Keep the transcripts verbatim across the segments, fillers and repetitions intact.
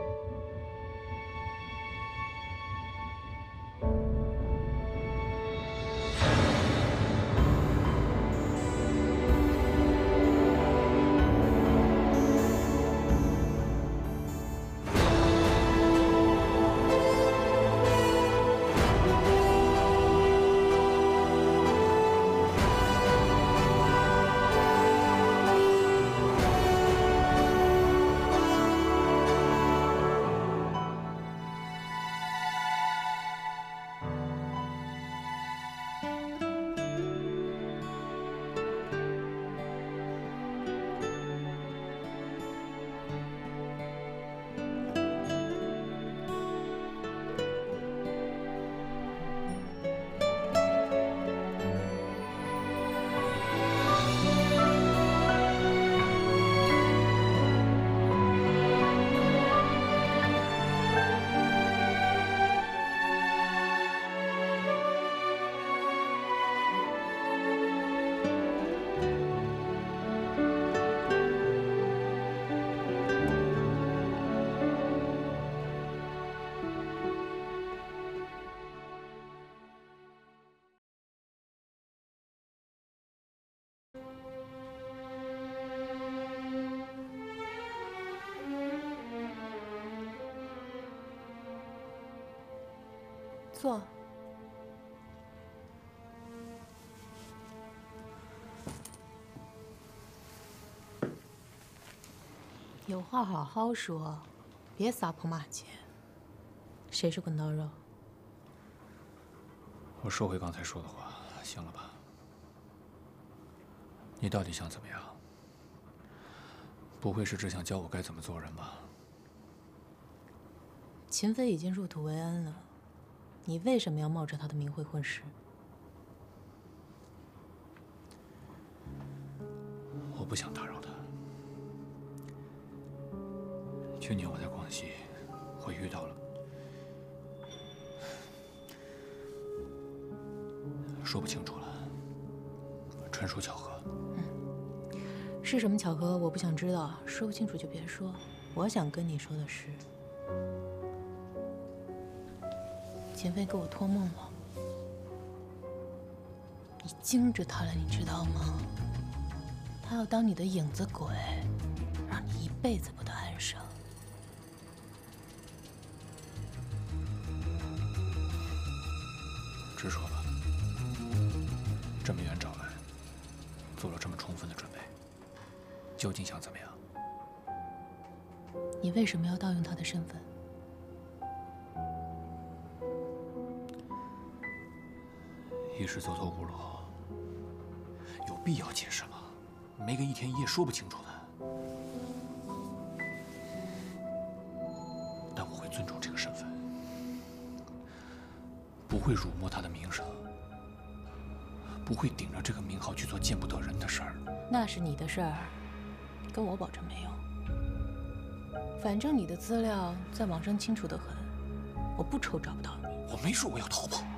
坐。有话好好说，别撒泼骂街。谁是滚刀肉？ 我收回刚才说的话，行了吧？你到底想怎么样？不会是只想教我该怎么做人吧？ 秦飞已经入土为安了，你为什么要冒着他的名讳混事？ 我不想打扰他。去年我在广西，我遇到了，说不清楚了，纯属巧合。 嗯，是什么巧合？我不想知道，说不清楚就别说。我想跟你说的是，秦飞给我托梦了，你惊着他了，你知道吗？他要当你的影子鬼，让你一辈子不得安生。 直说吧，这么远找来，做了这么充分的准备，究竟想怎么样？ 你为什么要盗用他的身份？ 一时走投无路，有必要解释吗？没个一天一夜说不清楚的。但我会尊重这个身份，不会辱没他的名声，不会顶着这个名号去做见不得人的事儿。 那是你的事儿，跟我保证没用。反正你的资料在网上清楚得很，我不愁找不到你。 我没说我要逃跑。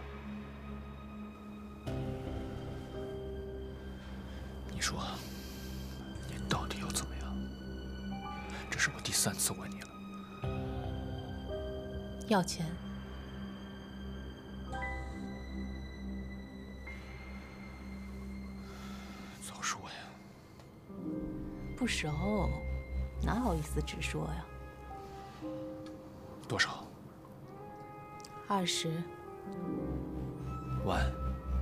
你说，你到底要怎么样？这是我第三次问你了。 要钱。 早说呀！ 不熟，哪好意思直说呀？ 多少？ 二十万。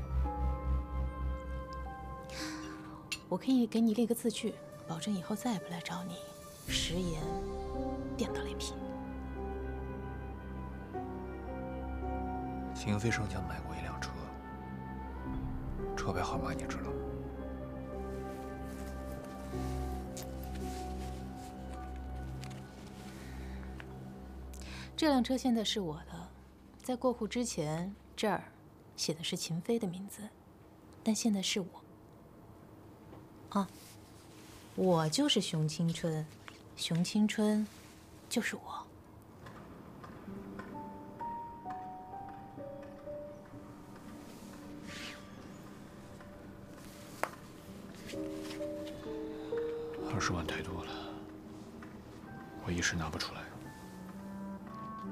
我可以给你列个字据，保证以后再也不来找你。食言，电打雷劈。 秦飞生前买过一辆车，车牌号码你知道吗？ 这辆车现在是我的，在过户之前，这儿写的是秦飞的名字，但现在是我。啊，我就是熊青春，熊青春就是我。 二十万太多了，我一时拿不出来。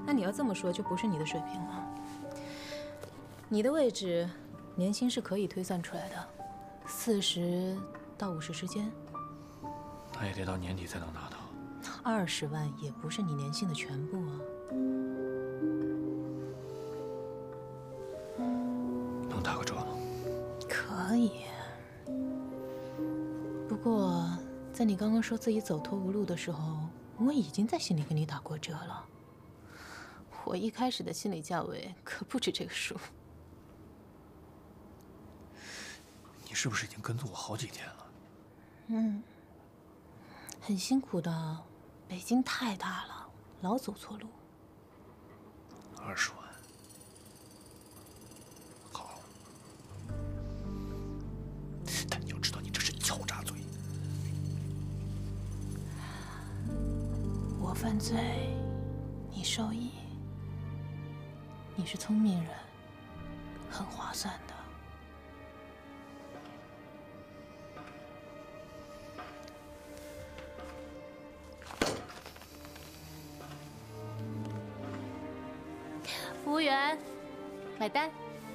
那你要这么说，就不是你的水平了。你的位置，年薪是可以推算出来的，四十到五十之间。 那也得到年底才能拿到。 二十万也不是你年薪的全部啊。 能打个折吗？ 可以。不过，在你刚刚说自己走投无路的时候，我已经在心里给你打过折了。我一开始的心理价位可不止这个数。 你是不是已经跟踪我好几天了？ 嗯，很辛苦的。北京太大了，老走错路。 二十万，好。但你要知道，你这是敲诈罪。 我犯罪，你受益。你是聪明人，很划算的。服务员，买单。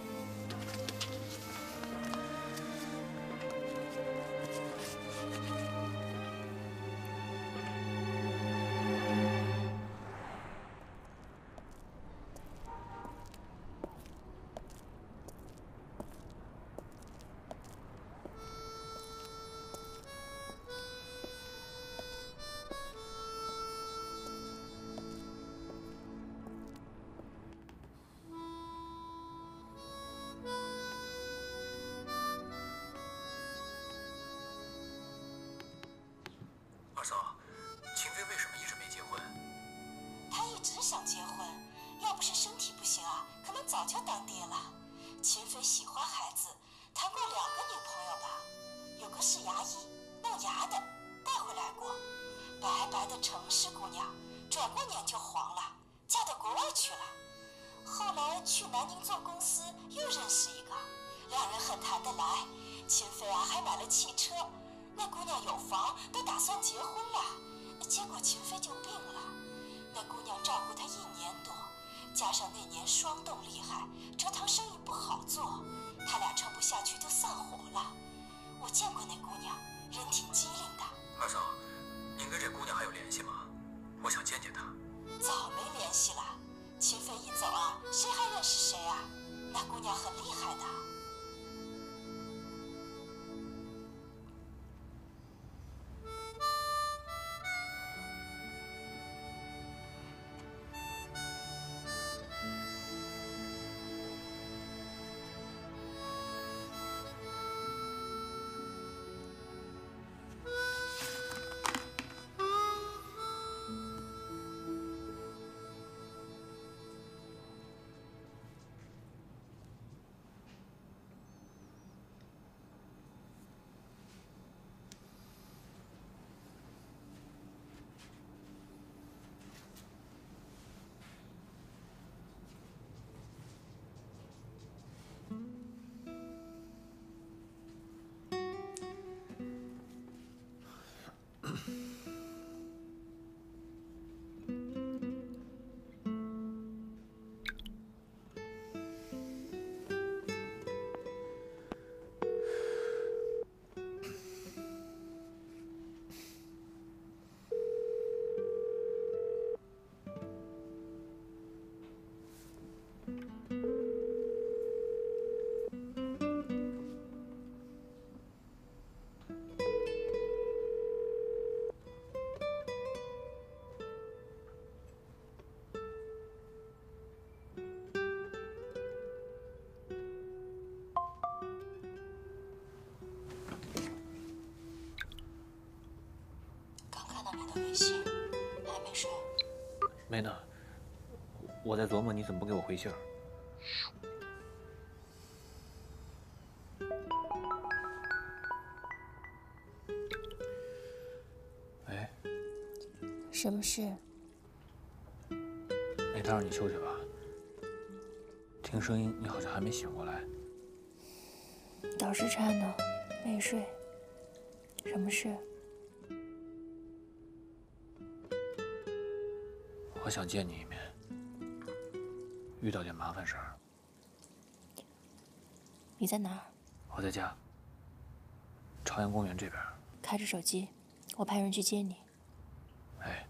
二嫂，秦飞为什么一直没结婚？ 他一直想结婚，要不是身体不行啊，可能早就当爹了。秦飞喜欢孩子，谈过两个女朋友吧，有个是牙医，弄牙的，带回来过。白白的城市姑娘，转过年就黄了，嫁到国外去了。后来去南宁做公司，又认识一个，两人很谈得来。秦飞啊，还买了汽车。那姑娘有房，都打算结婚了，结果秦飞就病了。那姑娘照顾他一年多，加上那年霜冻厉害，蔗糖生意不好做，他俩撑不下去就散伙了。我见过那姑娘，人挺机灵的。 二嫂，您跟这姑娘还有联系吗？我想见见她。 早没联系了，秦飞一走啊，谁还认识谁啊？那姑娘很厉害的。微信还没睡？ 没呢，我在琢磨你怎么不给我回信儿。喂， 什么事？ 没打扰你休息吧？听声音你好像还没醒过来。 倒时差呢，没睡。什么事？ 我想见你一面。 遇到点麻烦事儿。 你在哪儿？ 我在家，朝阳公园这边。 开着手机，我派人去接你。 哎。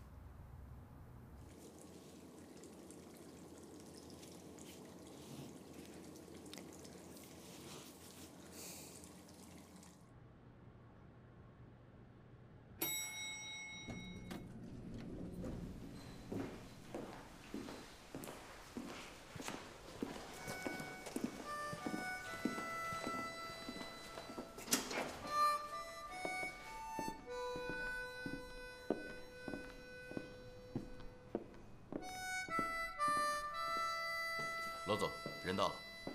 罗总，人到了。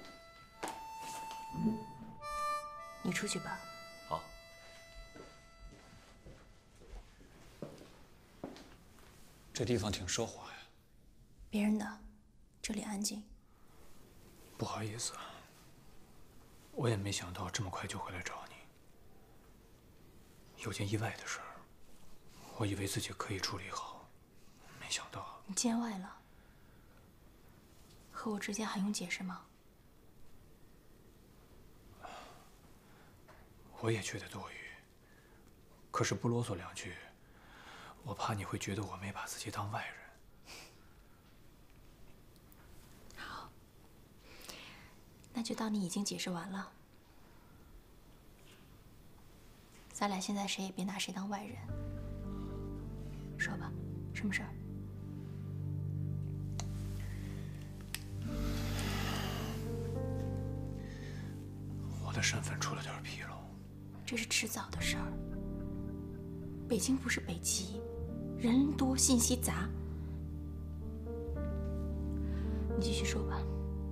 你出去吧。 好。 这地方挺奢华呀。 别人的，这里安静。 不好意思，我也没想到这么快就回来找你。有件意外的事儿，我以为自己可以处理好，没想到。 你见外了。 和我之间还用解释吗？ 我也觉得多余。可是不啰嗦两句，我怕你会觉得我没把自己当外人。 好，那就当你已经解释完了。咱俩现在谁也别拿谁当外人。说吧，什么事儿？ 我的身份出了点纰漏， 这是迟早的事儿。北京不是北极，人多信息杂。你继续说吧。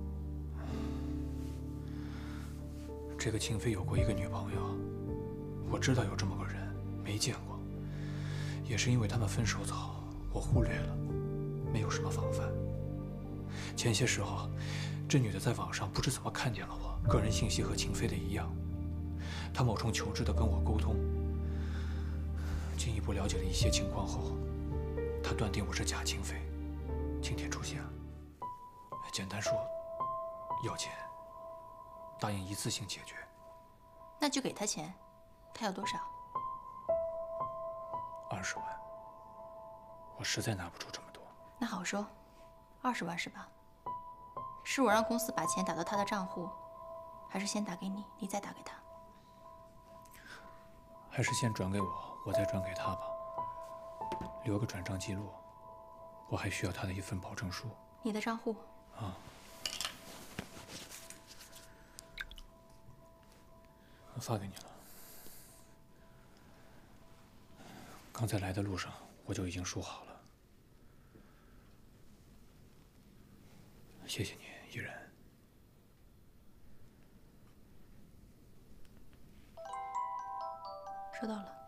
这个庆飞有过一个女朋友，我知道有这么个人，没见过。也是因为他们分手早，我忽略了，没有什么防范。前些时候，这女的在网上不知怎么看见了我。 个人信息和庆飞的一样，他冒充求职的跟我沟通，进一步了解了一些情况后，他断定我是假庆飞。今天出现了，简单说，要钱，答应一次性解决。 那就给他钱，他要多少？ 二十万，我实在拿不出这么多。 那好说，二十万是吧？是我让公司把钱打到他的账户。 还是先打给你，你再打给他。 还是先转给我，我再转给他吧。留个转账记录，我还需要他的一份保证书。 你的账户？ 啊。发给你了。刚才来的路上我就已经输好了。谢谢你，依然。 收到了。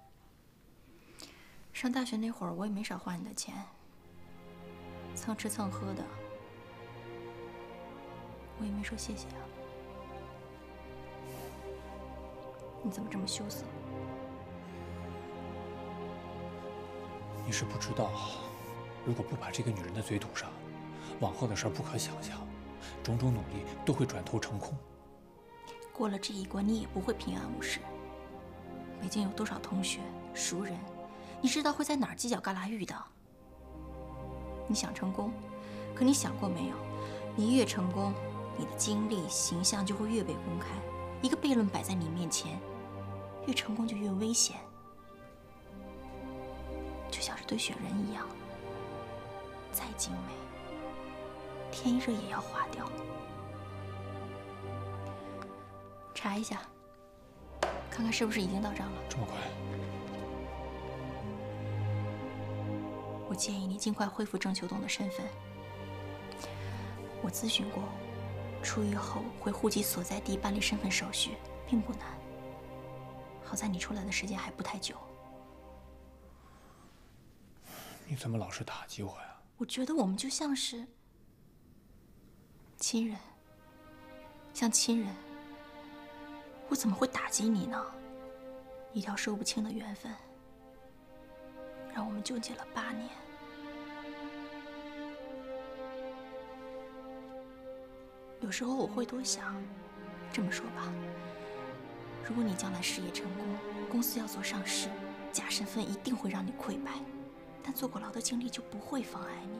上大学那会儿，我也没少花你的钱，蹭吃蹭喝的，我也没说谢谢啊。你怎么这么羞涩？ 你是不知道，如果不把这个女人的嘴堵上，往后的事儿不可想象，种种努力都会转头成空。 过了这一关，你也不会平安无事。 北京有多少同学、熟人，你知道会在哪儿犄角旮旯遇到？你想成功，可你想过没有？你越成功，你的经历、形象就会越被公开。一个悖论摆在你面前，越成功就越危险，就像是堆雪人一样，再精美，天一热也要化掉。查一下。 看看是不是已经到账了？ 这么快？ 我建议你尽快恢复郑秋冬的身份。我咨询过，出狱后回户籍所在地办理身份手续并不难。好在你出来的时间还不太久。 你怎么老是打击我呀？ 我觉得我们就像是亲人，像亲人。 我怎么会打击你呢？一条说不清的缘分，让我们纠结了八年。 有时候我会多想，这么说吧，如果你将来事业成功，公司要做上市，假身份一定会让你溃败，但坐过牢的经历就不会妨碍你。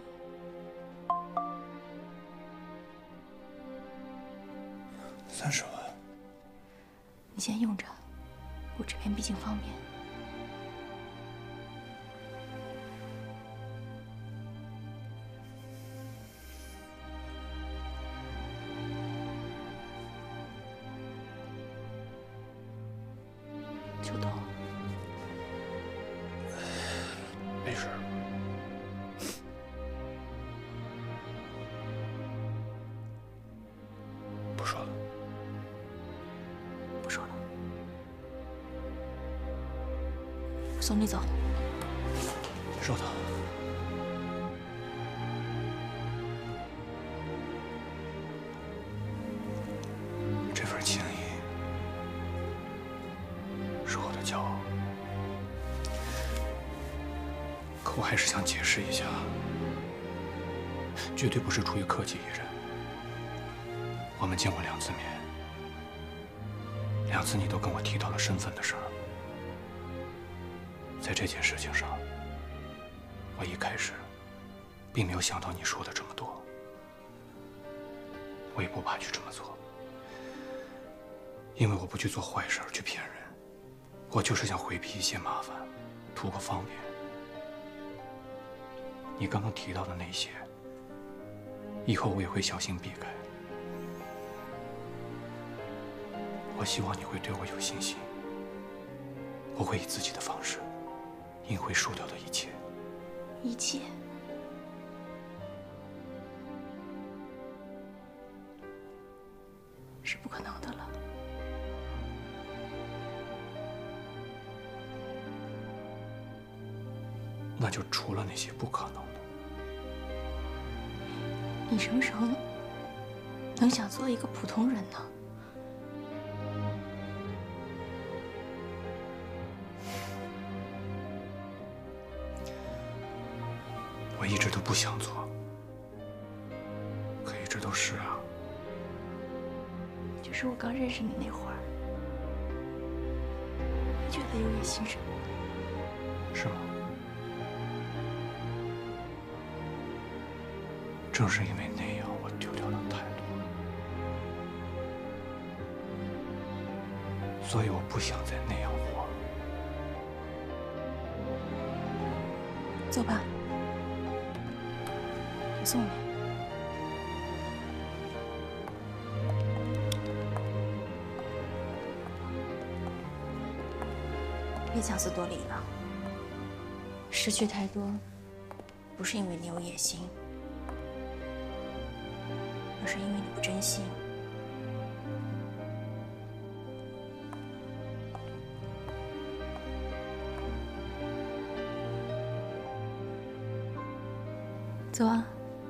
三十万， 你先用着，我这边毕竟方便。秋冬， 没事。不说了。 不说了，我送你走。 收到。这份情谊是我的骄傲，可我还是想解释一下，绝对不是出于客气一人。我们见过两次面，两次你都跟我提到了身份的事儿。在这件事情上，我一开始并没有想到你说的这么多，我也不怕去这么做，因为我不去做坏事去骗人，我就是想回避一些麻烦，图个方便。你刚刚提到的那些，以后我也会小心避开。我希望你会对我有信心，我会以自己的方式赢回输掉的一切。 一切？是不可能的了。 那就除了那些不可能的。 你什么时候能想做一个普通人呢？ 我一直都不想做，可一直都是啊。 就是我刚认识你那会儿，觉得有野心什么的。 是吗？正是因为那样，我丢掉了太多，所以我不想再那样活了。 走吧，我送你。别强词夺理了，失去太多，不是因为你有野心，而是因为你不珍惜。走啊。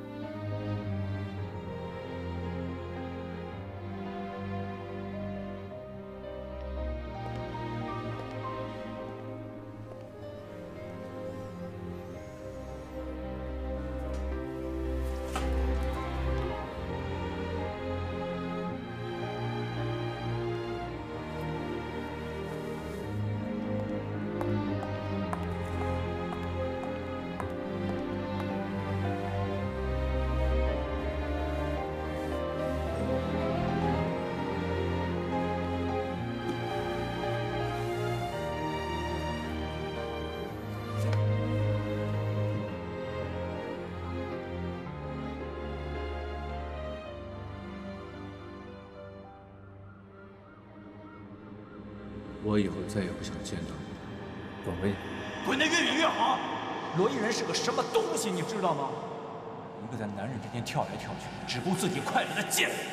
我以后再也不想见到你，滚回去！ 滚得越远越好。罗伊人是个什么东西，你知道吗？一个在男人面前跳来跳去，只顾自己快乐的贱人。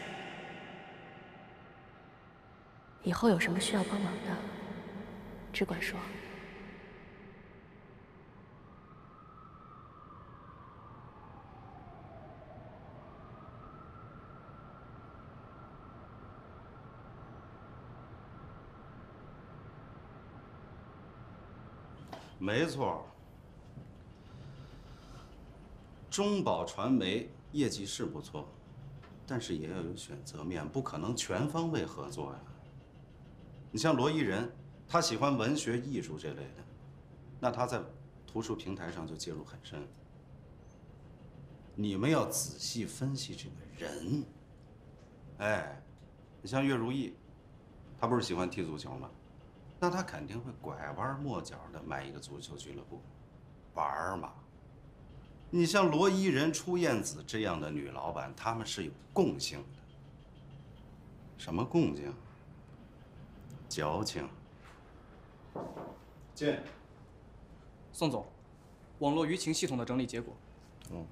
以后有什么需要帮忙的，只管说。 没错，中宝传媒业绩是不错， 但是也要有选择面，不可能全方位合作呀。你像罗伊人，他喜欢文学、艺术这类的，那他在图书平台上就介入很深。你们要仔细分析这个人。哎，你像岳如意，他不是喜欢踢足球吗？那他肯定会拐弯抹角的买一个足球俱乐部，玩嘛。你像罗伊人、初燕子这样的女老板，她们是有共性的。什么共性？矫情。见。 宋总，网络舆情系统的整理结果。 嗯。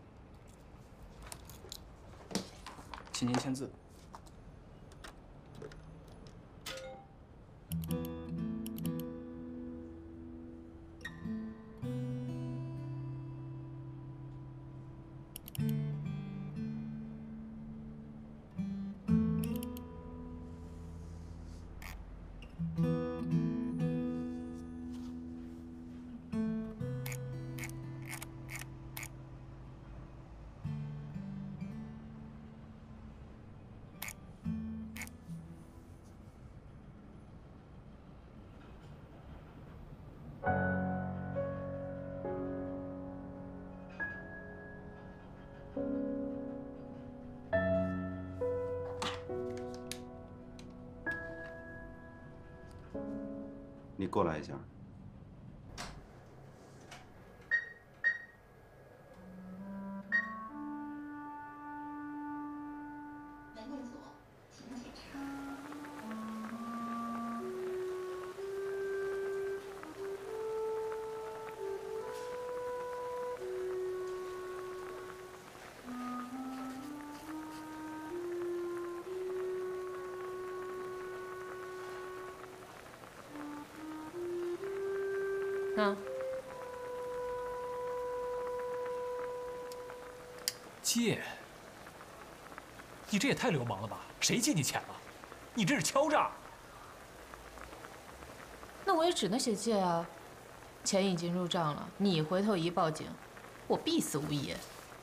请您签字。 你过来一下。 门内左，请检查。 啊， 借？你这也太流氓了吧！谁借你钱了？你这是敲诈！ 那我也只能写借啊，钱已经入账了，你回头一报警，我必死无疑。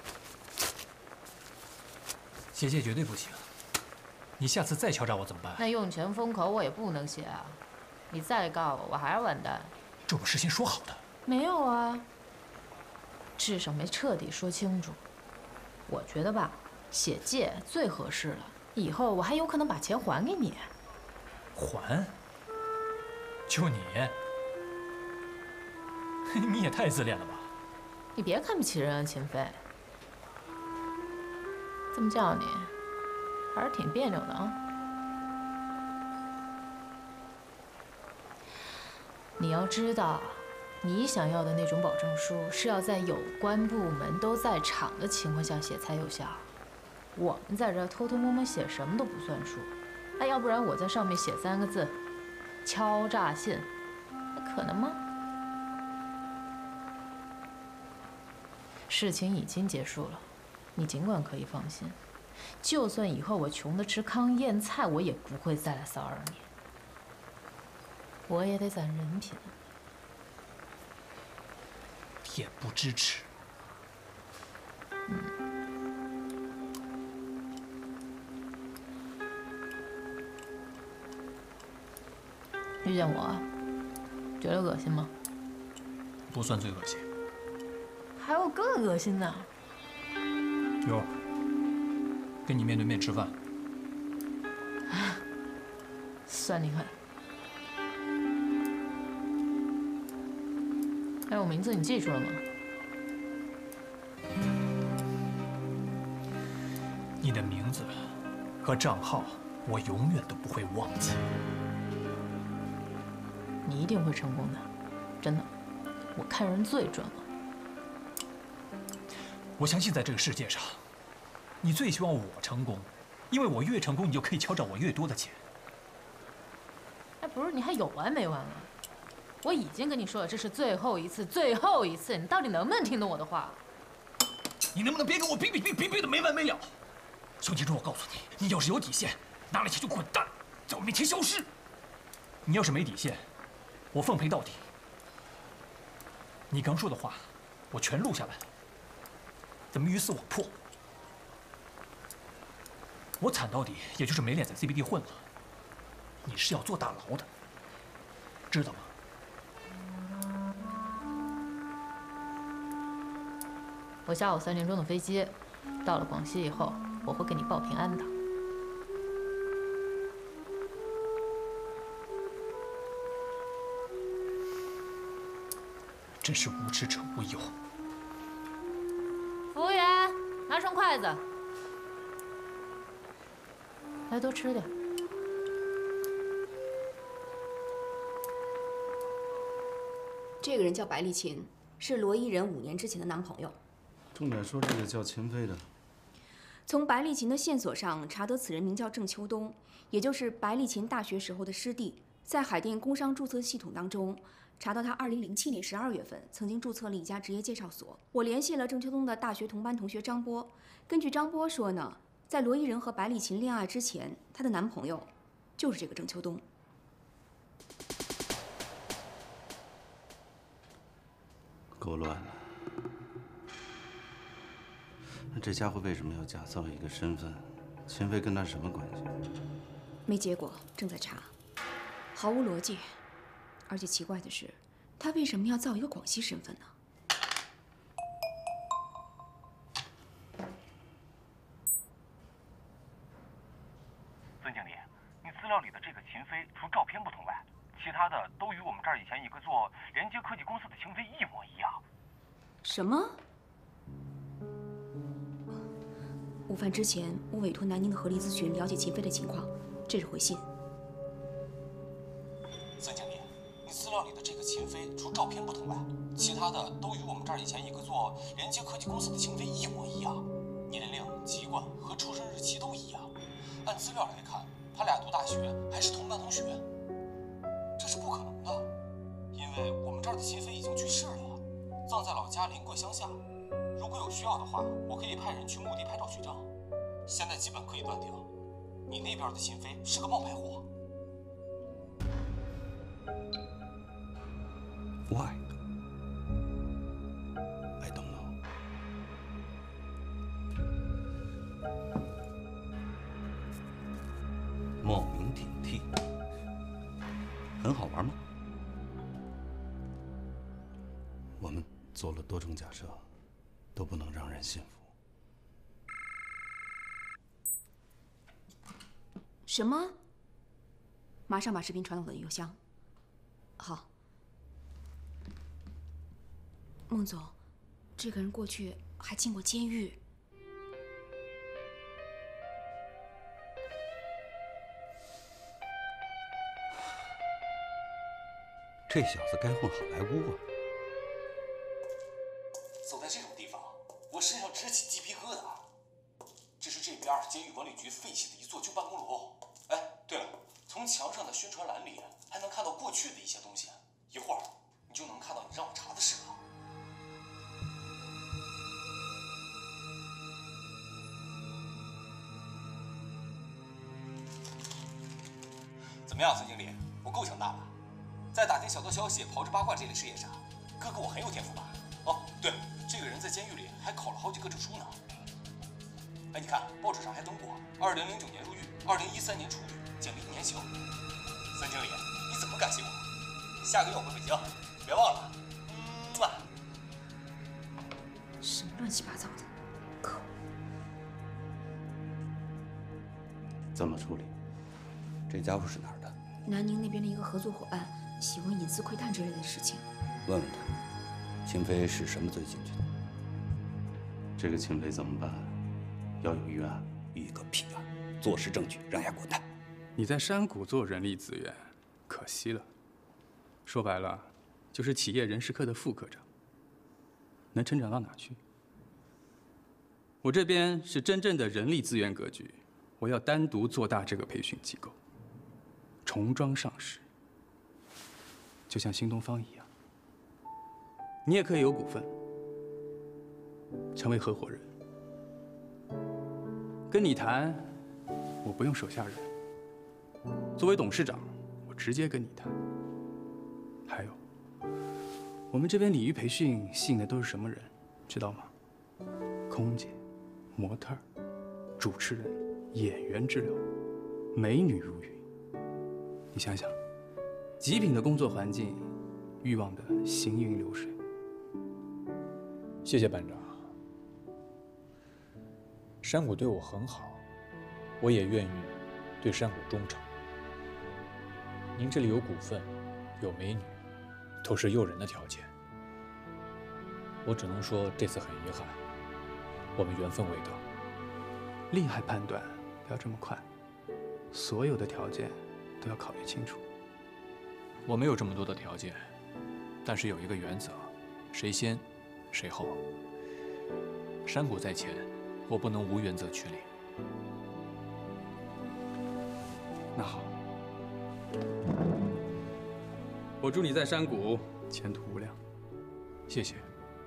写借绝对不行，你下次再敲诈我怎么办？ 那用钱封口我也不能写啊，你再告我，我还是完蛋。 这不事先说好的。 没有啊，至少没彻底说清楚。我觉得吧，写借最合适了，以后我还有可能把钱还给你。 还？就你？你也太自恋了吧！ 你别看不起人啊，秦飞。这么叫你，还是挺别扭的啊。你要知道，你想要的那种保证书是要在有关部门都在场的情况下写才有效。我们在这儿偷偷摸摸写什么都不算数，那要不然我在上面写三个字“敲诈信”，那可能吗？事情已经结束了，你尽管可以放心。就算以后我穷得吃糠咽菜，我也不会再来骚扰你。我也得攒人品。 恬不知耻。 嗯。遇见我，觉得恶心吗？ 不算最恶心。 还有更恶心的。 有。跟你面对面吃饭。 算你狠。哎，我名字你记住了吗？ 你的名字和账号，我永远都不会忘记。 你一定会成功的，真的。我看人最准了。 我相信在这个世界上，你最希望我成功，因为我越成功，你就可以敲诈我越多的钱。 哎，不是，你还有完没完了？我已经跟你说了，这是最后一次，最后一次，你到底能不能听懂我的话？ 你能不能别跟我比比比比比的没完没了？熊金忠，我告诉你，你要是有底线，拿了钱就滚蛋，在我面前消失。你要是没底线，我奉陪到底。你刚说的话，我全录下来了。怎么鱼死网破？ 我惨到底也就是没脸在 C B D 混了。你是要坐大牢的，知道吗？ 我下午三点钟的飞机，到了广西以后，我会给你报平安的。 真是无知者无忧。 服务员，拿双筷子，来多吃点。 这个人叫白丽琴，是罗伊人五年之前的男朋友。 重点说这个叫秦飞的。 从白丽琴的线索上查得，此人名叫郑秋冬，也就是白丽琴大学时候的师弟。在海淀工商注册系统当中，查到他二零零七年十二月份曾经注册了一家职业介绍所。我联系了郑秋冬的大学同班同学张波，根据张波说呢，在罗伊人和白丽琴恋爱之前，她的男朋友就是这个郑秋冬。 够乱了。那这家伙为什么要假造一个身份？秦飞跟他什么关系？ 没结果，正在查，毫无逻辑。而且奇怪的是，他为什么要造一个广西身份呢？ 孙经理，你资料里的这个秦飞，除照片不同外，其他的都与我们这儿以前一个做连接科技公司的秦飞一模一样。 什么？午饭之前，我委托南宁的合力咨询了解秦飞的情况，这是回信。 孙经理，你资料里的这个秦飞，除照片不同外，其他的都与我们这儿以前一个做连接科技公司的秦飞一模一样，年龄、籍贯和出生日期都一样。按资料来看，他俩读大学还是同班同学，这是不可能的，因为我们这儿的秦飞已经去世了，葬在老家临桂乡下。如果有需要的话，我可以派人去墓地拍照取证。现在基本可以断定，你那边的秦飞是个冒牌货。 Why? I don't know. 冒名顶替，很好玩吗？我们做了多种假设，都不能让人信服。 什么？马上把视频传到我的邮箱。好。孟总，这个人过去还进过监狱。 这小子该混好莱坞啊！ 走在这种地方，我身上直起鸡皮疙瘩。这是这边监狱管理局废弃的一座旧办公楼。哎，对了，从墙上的宣传栏里还能看到过去的一些东西，一会儿你就能看到你让我查的事了。怎么样，孙经理，我够强大吧？在打听小道消息、炮制八卦这类事业上，哥哥我很有天赋吧？哦，对，这个人在监狱里还考了好几个证书呢。哎，你看报纸上还登过，二零零九年入狱，二零一三年出狱，减了一年刑。孙经理，你怎么感谢我？下个月我回北京，别忘了。嗯啊。 什么乱七八糟的，可恶！ 怎么处理？这家伙是哪儿的？ 南宁那边的一个合作伙伴，喜欢隐私窥探之类的事情。 问问他，秦飞是什么罪进去的？这个秦飞怎么办？要有预案。 预个屁啊！坐实证据，让丫滚蛋！ 你在山谷做人力资源，可惜了。说白了，就是企业人事科的副科长，能成长到哪去？我这边是真正的人力资源格局，我要单独做大这个培训机构。重装上市，就像新东方一样，你也可以有股份，成为合伙人。跟你谈，我不用手下人。作为董事长，我直接跟你谈。还有，我们这边鲤鱼培训吸引的都是什么人，知道吗？空姐、模特、主持人、 演员之流，美女如云。你想想，极品的工作环境，欲望的行云流水。 谢谢班长。山谷对我很好，我也愿意对山谷忠诚。您这里有股份，有美女，都是诱人的条件。我只能说这次很遗憾，我们缘分未到。 厉害判断不要这么快，所有的条件都要考虑清楚。 我没有这么多的条件，但是有一个原则，谁先谁后。山谷在前，我不能无原则取理。 那好，我祝你在山谷前途无量。 谢谢。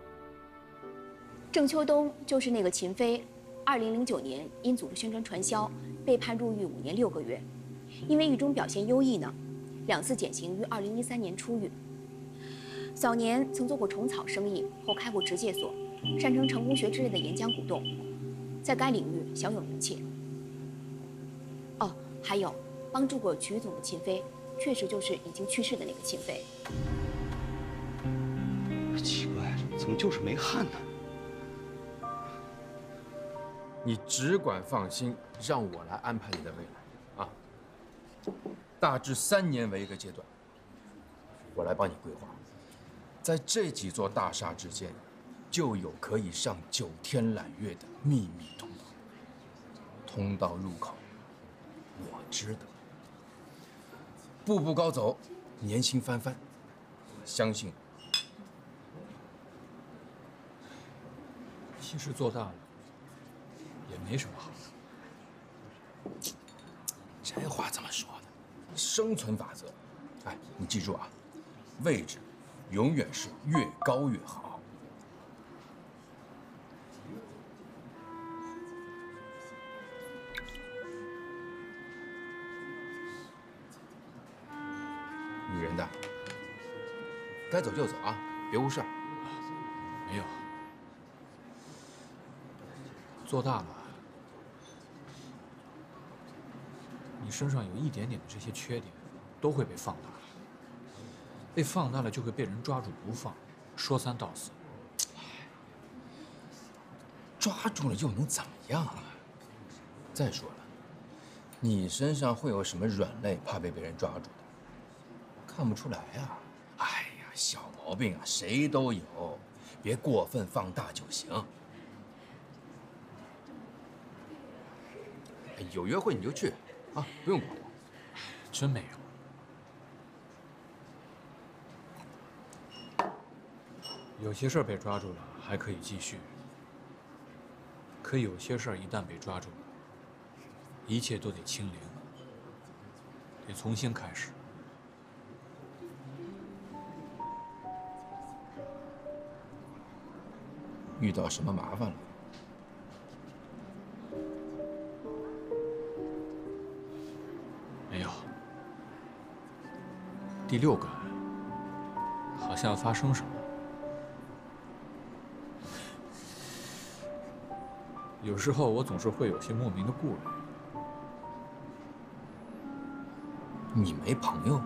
郑秋冬就是那个秦飞，二零零九年因组织宣传传销被判入狱五年六个月，因为狱中表现优异呢，两次减刑于二零一三年出狱。早年曾做过虫草生意，后开过直戒所，擅长成功学之类的演讲鼓动，在该领域小有名气。哦，还有帮助过曲总的秦飞，确实就是已经去世的那个秦飞。 奇怪，怎么就是没汗呢？ 你只管放心，让我来安排你的未来，啊，大致三年为一个阶段，我来帮你规划。在这几座大厦之间，就有可以上九天揽月的秘密通道。通道入口，我知道。步步高走，年薪翻番，我相信。 其实做大了也没什么好。 这话怎么说的？生存法则，哎，你记住啊，位置永远是越高越好。女人的，该走就走啊，别误事儿。 没有。做大了，你身上有一点点的这些缺点，都会被放大了。被放大了就会被人抓住不放，说三道四。 抓住了又能怎么样啊？再说了，你身上会有什么软肋，怕被别人抓住的？看不出来呀。哎呀，小毛病啊，谁都有，别过分放大就行。有约会你就去，啊，不用管我。 真没有。有些事儿被抓住了还可以继续，可有些事儿一旦被抓住了，一切都得清零，得重新开始。 遇到什么麻烦了？ 没有。第六感好像要发生什么。有时候我总是会有些莫名的顾虑。 你没朋友？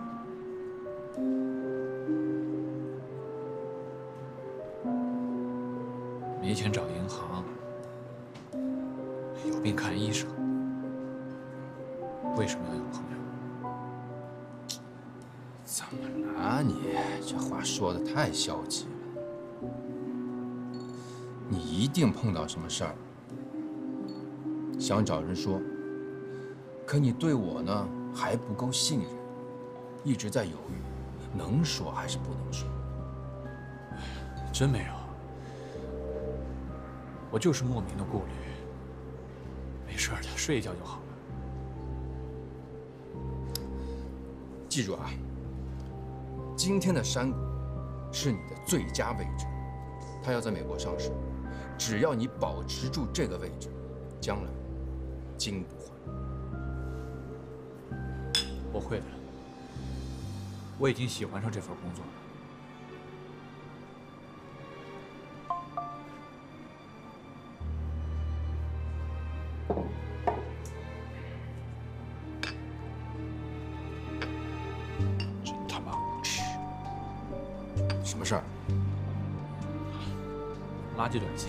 没钱找银行，有病看医生，为什么要有朋友？ 怎么了你？这话说的太消极了。你一定碰到什么事儿，想找人说，可你对我呢还不够信任，一直在犹豫，能说还是不能说？ 真没有。我就是莫名的顾虑，没事的，睡一觉就好了。 记住啊，今天的山谷是你的最佳位置，它要在美国上市，只要你保持住这个位置，将来金不换。 我会的，我已经喜欢上这份工作了。 垃圾短信。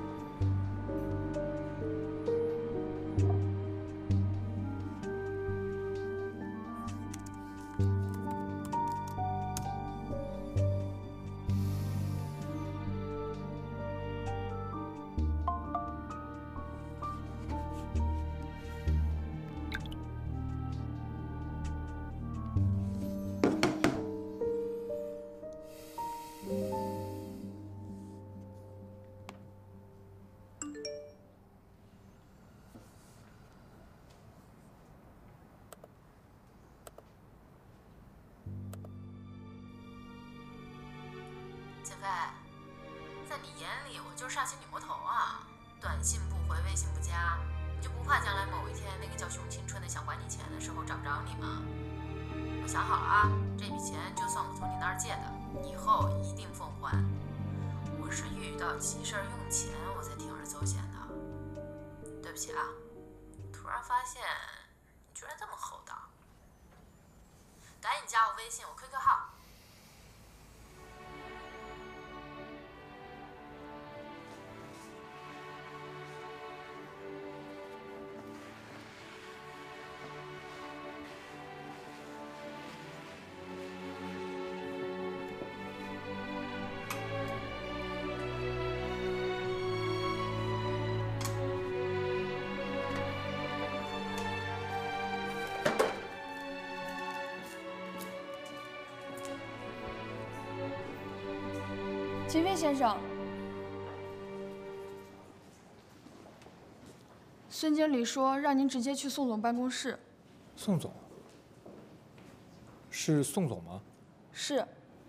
秦飞，在你眼里我就是煞星女魔头啊！短信不回，微信不加，你就不怕将来某一天那个叫熊青春的想还你钱的时候找不着你吗？我想好了啊，这笔钱就算我从你那儿借的，以后一定奉还。我是遇到急事儿用钱我才铤而走险的。对不起啊，突然发现你居然这么厚道。赶紧加我微信，我 Q Q 号。 秦飞先生，孙经理说让您直接去宋总办公室。 宋总？是宋总吗？ 是。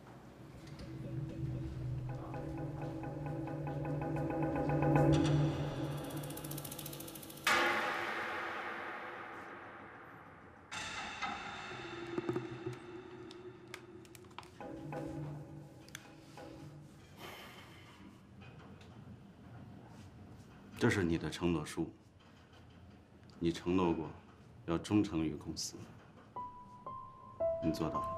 这是你的承诺书，你承诺过要忠诚于公司，你做到了。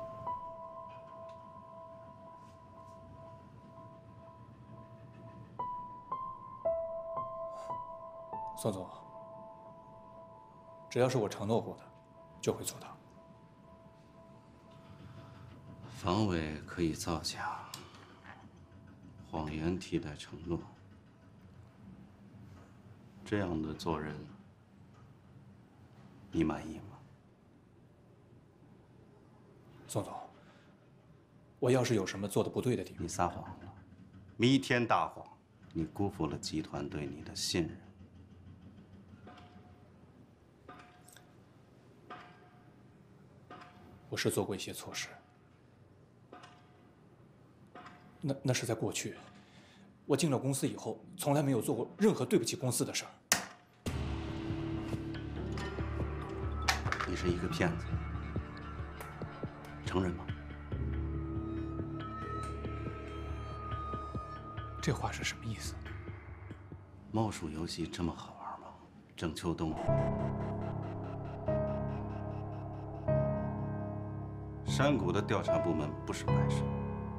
宋总，只要是我承诺过的，就会做到。 防伪可以造假，谎言替代承诺。这样的做人，你满意吗？ 宋总，我要是有什么做的不对的地方， 你撒谎了，弥天大谎，你辜负了集团对你的信任。 我是做过一些错事，那那是在过去。我进了公司以后，从来没有做过任何对不起公司的事儿。 你是一个骗子，承认吗？ 这话是什么意思？ 冒数游戏这么好玩吗？郑秋冬，山谷的调查部门不是白事。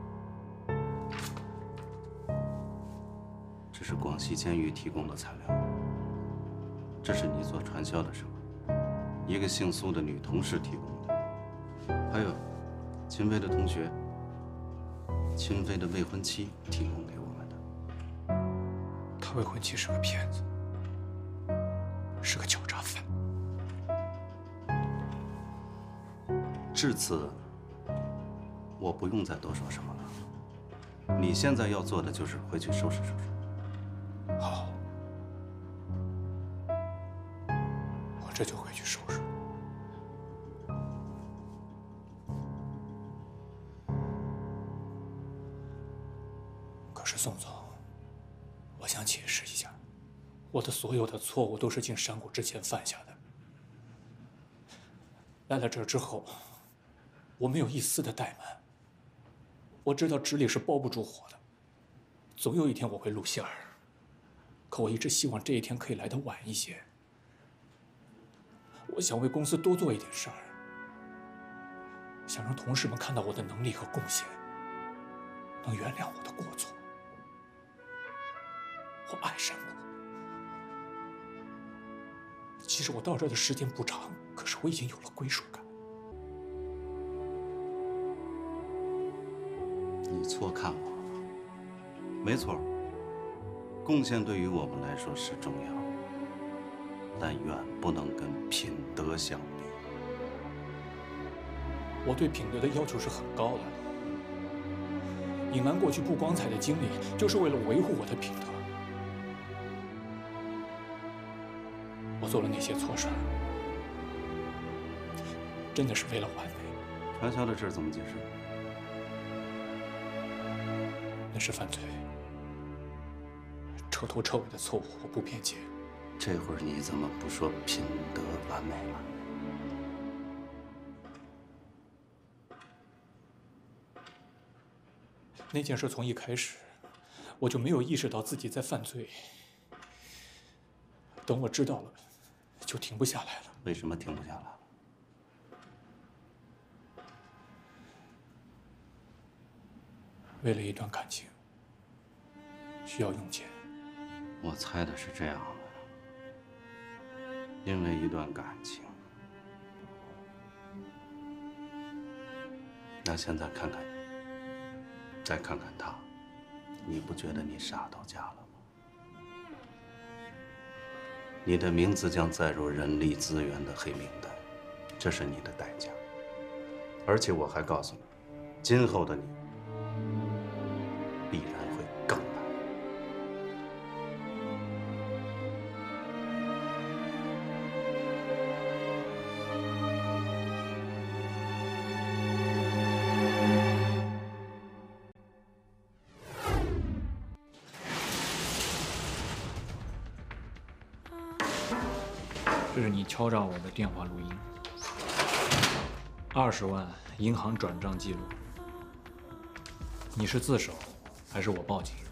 这是广西监狱提供的材料，这是你做传销的时候，一个姓苏的女同事提供的，还有秦飞的同学、秦飞的未婚妻提供给我们的。 他未婚妻是个骗子，是个狡诈犯。 至此，我不用再多说什么了。你现在要做的就是回去收拾收拾。 好，我这就回去收拾。可是宋总，我想解释一下，我的所有的错误都是进山谷之前犯下的。来了这儿之后，我没有一丝的怠慢。我知道纸里是包不住火的，总有一天我会露馅儿。可我一直希望这一天可以来得晚一些。我想为公司多做一点事儿，想让同事们看到我的能力和贡献，能原谅我的过错。 我爱上了。其实我到这儿的时间不长，可是我已经有了归属感。 你错看我了，没错，贡献对于我们来说是重要，但远不能跟品德相比。 我对品德的要求是很高的。尹楠过去不光彩的经历，就是为了维护我的品德。我做了那些错事儿，真的是为了完美。 传销的事怎么解释？ 那是犯罪，彻头彻尾的错误，我不辩解。 这会儿你怎么不说品德完美了？ 那件事从一开始，我就没有意识到自己在犯罪。等我知道了，就停不下来了。 为什么停不下来了？ 为了一段感情，需要用钱。 我猜的是这样的，因为一段感情。那现在看看你，再看看他，你不觉得你傻到家了吗？你的名字将载入人力资源的黑名单，这是你的代价。而且我还告诉你，今后的你必然会更难。 这是你敲诈我的电话录音，二十万银行转账记录。你是自首，还是我报警？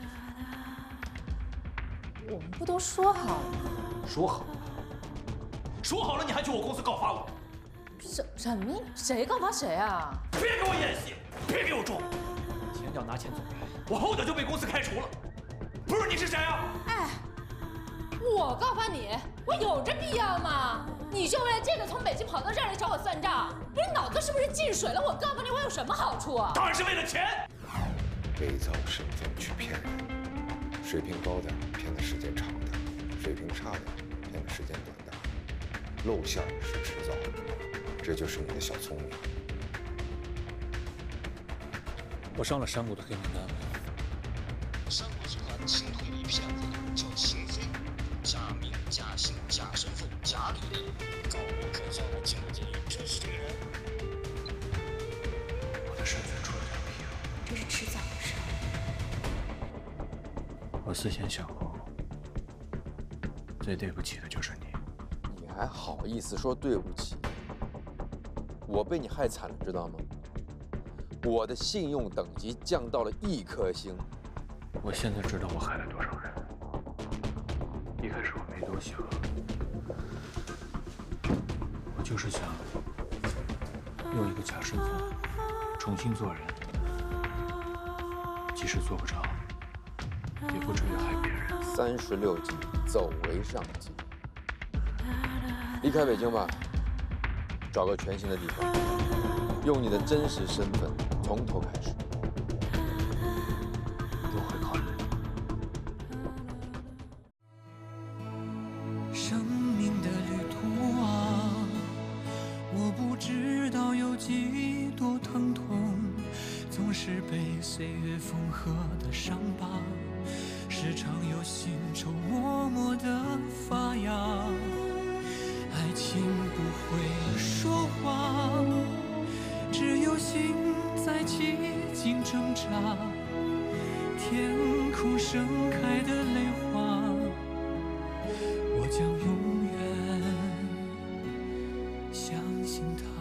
我们不都说好了吗？ 说好了， 说好了，你还去我公司告发我？ 什什么？谁告发谁啊？ 别给我演戏，别给我装！前脚拿钱走人，我后脚就被公司开除了。不是你是谁啊？ 哎，我告发你，我有这必要吗？你就为了这个从北京跑到这儿来找我算账？你脑子是不是进水了？我告发你，我有什么好处啊？ 当然是为了钱。 伪造身份去骗人，水平高的骗的时间长的，水平差的骗的时间短的，露馅是迟早，这就是你的小聪明。 我上了山谷的黑名单了。 山谷集团新推了一骗子，叫秦飞，假名假姓假身份假履历，搞我可叫我进了监狱，就是这个人。 我的身份出了点纰漏， 这是迟早的事。 我思前想后，最对不起的就是你。 你还好意思说对不起？我被你害惨了，知道吗？我的信用等级降到了一颗星。 我现在知道我害了多少人。一开始我没多想，我就是想用一个假身份重新做人，即使做不成，也不至于害别人。 三十六计，走为上计。离开北京吧，找个全新的地方，用你的真实身份从头开始。 我会考虑。 生命的旅途啊，我不知道有几多疼痛，总是被岁月缝合的伤疤，时常有新愁默默的发芽。爱情不会说话，只有心在寂静挣扎。天空盛开的泪花，我将永远相信它。